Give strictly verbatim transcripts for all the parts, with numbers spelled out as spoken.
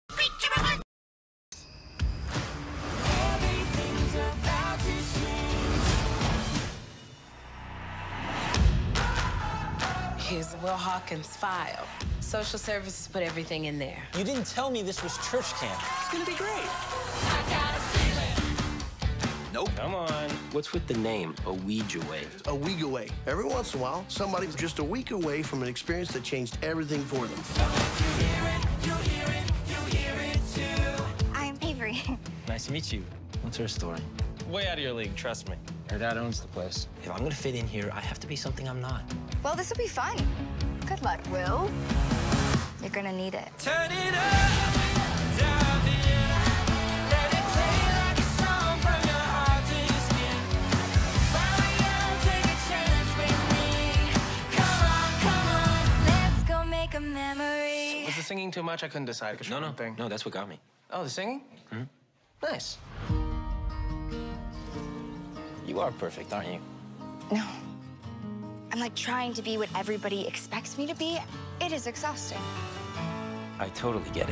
Here's the Will Hawkins file. Social services put everything in there. You didn't tell me this was church camp. It's gonna be great. Nope. Come on. What's with the name, A Ouija Way? A week away. Every once in a while, somebody's just a week away from an experience that changed everything for them. I'm Avery. Nice to meet you. What's her story? Way out of your league, trust me. Her dad owns the place. If I'm gonna fit in here, I have to be something I'm not. Well, this will be fun. Good luck, Will. You're gonna need it. Turn it up, dive in. Let it play like a song from your heart to your skin. While we're young, take a chance with me. Come on, come on, let's go make a memory. Was the singing too much? I couldn't decide. No, no, thing. no, that's what got me. Oh, the singing? Mm-hmm. Nice. You are perfect, aren't you? No. I'm like trying to be what everybody expects me to be. It is exhausting. I totally get it.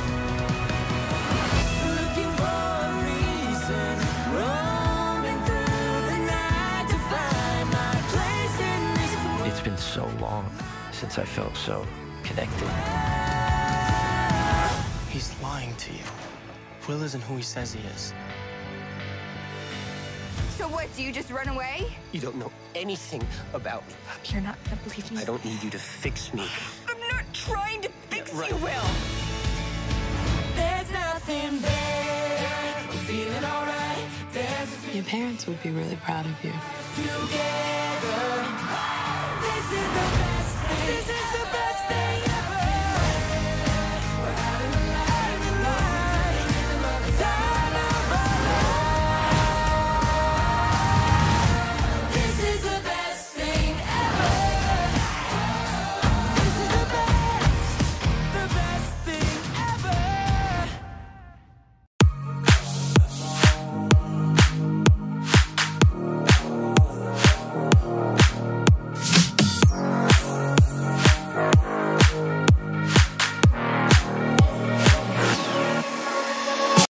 Looking for a reason, roaming through the night to find my place in this world. It's been so long since I felt so connected. He's lying to you. Will isn't who he says he is. So what, do you just run away? You don't know anything about me. You're not gonna believe me. I don't need you to fix me. I'm not trying to fix Yeah, right. you, Will. There's nothing there. We're feeling alright. There's a Your parents would be really proud of you. together. This is the best thing. This is the best thing ever.